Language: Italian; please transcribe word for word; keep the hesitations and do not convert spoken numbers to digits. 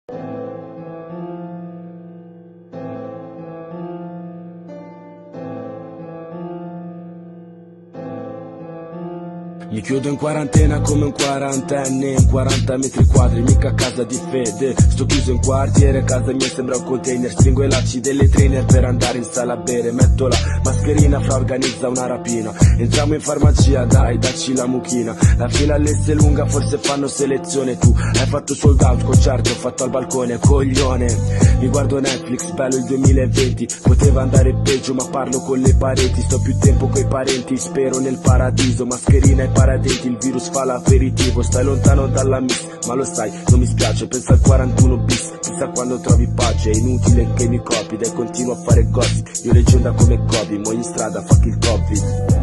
Mi chiudo in quarantena come un quarantenne, in quaranta metri quadri, mica a casa di fede. Sto chiuso in quartiere, casa mia sembra un container. Stringo i lacci delle trainer per andare in sala a bere. Metto la mascherina, fra organizza una rapina. Entriamo in farmacia, dai, dacci la mucchina. La fila all'est è lunga, forse fanno selezione. Tu hai fatto sold out, concerto ho fatto al balcone, coglione. Mi guardo Netflix, bello il duemilaventi. Poteva andare peggio, ma parlo con le pareti. Sto più tempo coi parenti, spero nel paradiso. Mascherina e paradenti, il virus fa l'aperitivo. Stai lontano dalla miss, ma lo sai, non mi spiace. Pensa al quarantuno bis, chissà quando trovi pace. È inutile che mi copi, dai continuo a fare gossip. Io leggenda come Kobe, mo in strada, fuck il Covid.